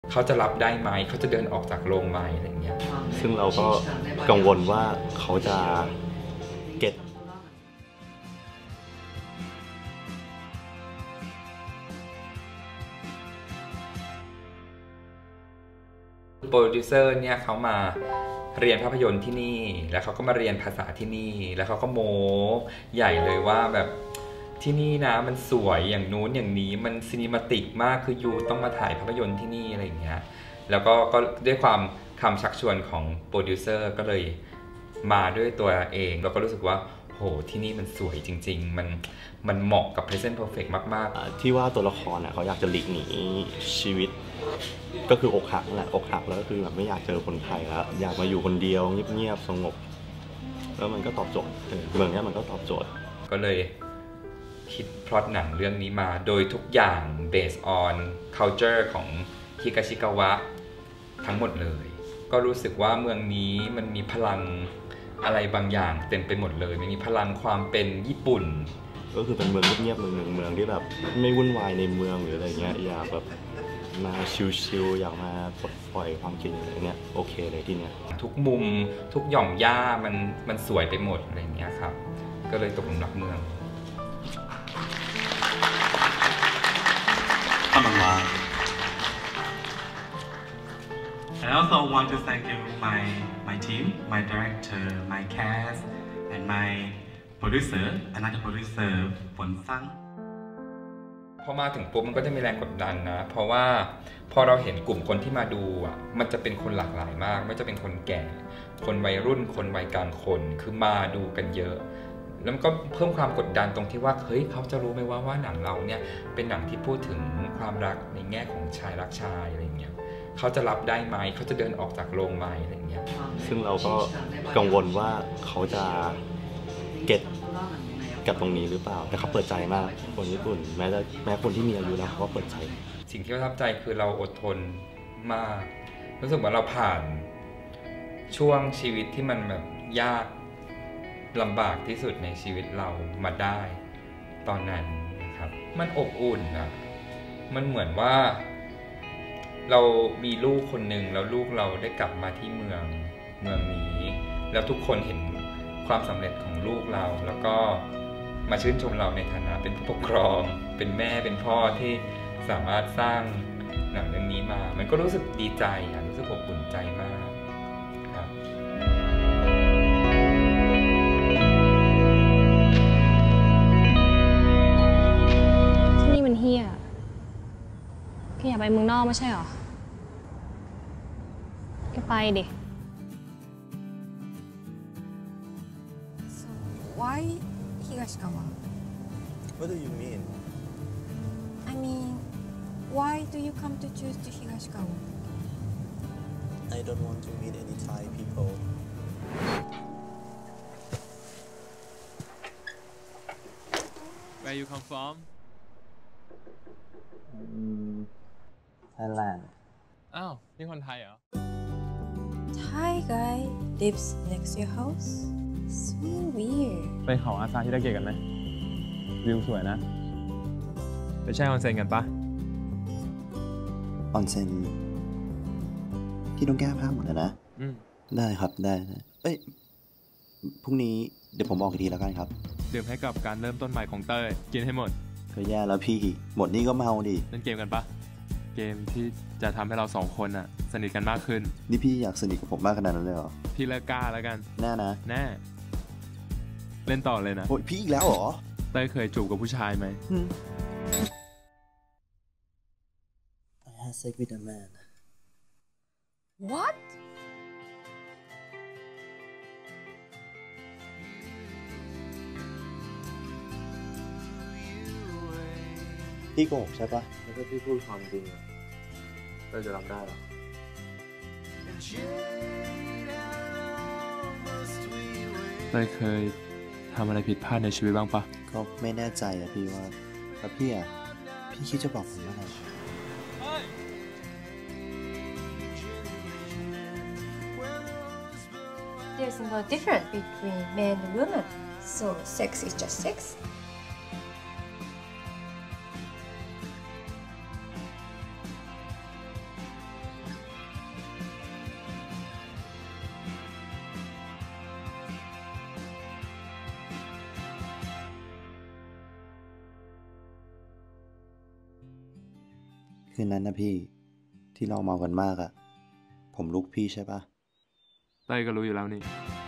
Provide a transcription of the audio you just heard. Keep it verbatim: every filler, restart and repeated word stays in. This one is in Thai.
เขาจะรับได้ไหมเขาจะเดินออกจากโรงไหมอะไรเงี้ยซึ่งเราก็กังวลว่าเขาจะเก็ตโปรดิวเซอร์เนี่ยเขามาเรียนภาพยนตร์ที่นี่แล้วเขาก็มาเรียนภาษาที่นี่แล้วเขาก็โม้ใหญ่เลยว่าแบบที่นี่นะมันสวยอย่างนู้นอย่างนี้มันซีนิมาติกมากคือยูต้องมาถ่ายภาพยนตร์ที่นี่อะไรอย่างเงี้ยแล้วก็ก็ด้วยความคำชักชวนของโปรดิวเซอร์ก็เลยมาด้วยตัวเองแล้วก็รู้สึกว่าโหที่นี่มันสวยจริงๆมันมันเหมาะกับ Present Perfect มากๆที่ว่าตัวละครเขาอยากจะหลีกหนีชีวิตก็คืออกหักแหละอกหักแล้วก็คือแบบไม่อยากเจอคนไทยแล้วอยากมาอยู่คนเดียวเงียบๆสงบแล้วมันก็ตอบโจทย์เรื่องนี้มันก็ตอบโจทย์ก็เลยคิดพล็อตหนังเรื่องนี้มาโดยทุกอย่าง based on culture ของฮิกาชิกาวะทั้งหมดเลยก็รู้สึกว่าเมืองนี้มันมีพลังอะไรบางอย่างเต็มไปหมดเลยมันมีพลังความเป็นญี่ปุ่นก็คือเป็นเมืองเงียบๆเมืองหนึ่งเมืองที่แบบไม่วุ่นวายในเมืองหรืออะไรเงี้ยอยากแบบมาชิลๆอยากมาปลดปล่อยความคิดอะไรเงี้ยโอเคเลยที่เนี้ยทุกมุมทุกหย่อมหญ้ามันมันสวยไปหมดอะไรเงี้ยครับก็เลยตกหลุมรักเมืองขอบคุณมาก I also want to thank you my my team my director my cast and my producer another producer ฝนซังพอมาถึงปุ๊บมันก็จะมีแรงกดดันนะเพราะว่าพอเราเห็นกลุ่มคนที่มาดูอ่ะมันจะเป็นคนหลากหลายมากไม่ว่าจะเป็นคนแก่คนวัยรุ่นคนวัยกลางคนคือมาดูกันเยอะแล้วมันก็เพิ่มความกดดันตรงที่ว่าเฮ้ยเขาจะรู้ไหมว่าว่าหนังเราเนี่ยเป็นหนังที่พูดถึงความรักในแง่ของชายรักชายอะไรเงี้ยเขาจะรับได้ไหมเขาจะเดินออกจากโรงไหมอะไรเงี้ยซึ่งเราก็กังวลว่าเขาจะเก็ตกับตรงนี้หรือเปล่าแต่เขาเปิดใจมากคนญี่ปุ่นแม้แต่แม้คนที่มีอายุแล้วเขาก็เปิดใจสิ่งที่ประทับใจคือเราอดทนมากรู้สึกว่าเราผ่านช่วงชีวิตที่มันแบบยากลำบากที่สุดในชีวิตเรามาได้ตอนนั้นนะครับมันอบอุ่นนะมันเหมือนว่าเรามีลูกคนหนึ่งแล้วลูกเราได้กลับมาที่เมืองเมืองนี้แล้วทุกคนเห็นความสำเร็จของลูกเราแล้วก็มาชื่นชมเราในฐานะเป็นผู้ปกครองเป็นแม่เป็นพ่อที่สามารถสร้างหนังเรื่องนี้มามันก็รู้สึกดีใจอ่ะรู้สึกอบอุ่นใจมากครับที่นี่มันเฮี้ยแกอยากไปเมืองนอกไม่ใช่หรอแกไปดิ So why Higashikawa? What do you mean? I mean, why do you come to choose to Higashikawa? I don't want to meet any Thai people. Where you come from? Mm, Thailand. อ้าวนี่คนไทยเหรอ Thai guy lives next to your house? So weird. ไปเขาอาซาฮิดาเกะกันไหมวิวสวยนะไปแช่ออนเซ็นกันปะออนเซ็นพี่ต้องแก้ผ้าหมดแล้วนะได้ครับได้เอ้ยพรุ่งนี้เดี๋ยวผมบอกอีกทีแล้วกันครับดื่มให้กับการเริ่มต้นใหม่ของเต้ยกินให้หมดก็แย่แล้วพี่หมดนี่ก็เมาดิเล่นเกมกันปะเกมที่จะทำให้เราสองคนอ่ะสนิทกันมากขึ้นนี่พี่อยากสนิทกับผมมากขนาดนั้นเลยเหรอพี่เลิกกล้าแล้วกันแน่นะแน่เล่นต่อเลยนะโอ้ยพี่อีกแล้วเหรอเต้ยเคยจูบกับผู้ชายไหม I had sex with a man What? พี่โกหกใช่ปะแล้วก็พี่พูดความจริงเราจะรับได้หรอเต้ยเคยทำอะไรผิดพลาดในชีวิตบ้างปะก็ไม่แน่ใจอะพี่ว่าแล้วพี่อะพี่คิดจะบอกผมว่าอะไร There's no difference between men and women, so sex is just sex. คืนนั้นนะพี่ที่เราเมากันมากอะผมลุกพี่ใช่ปะเต้ยก็รู้อยู่แล้วนี่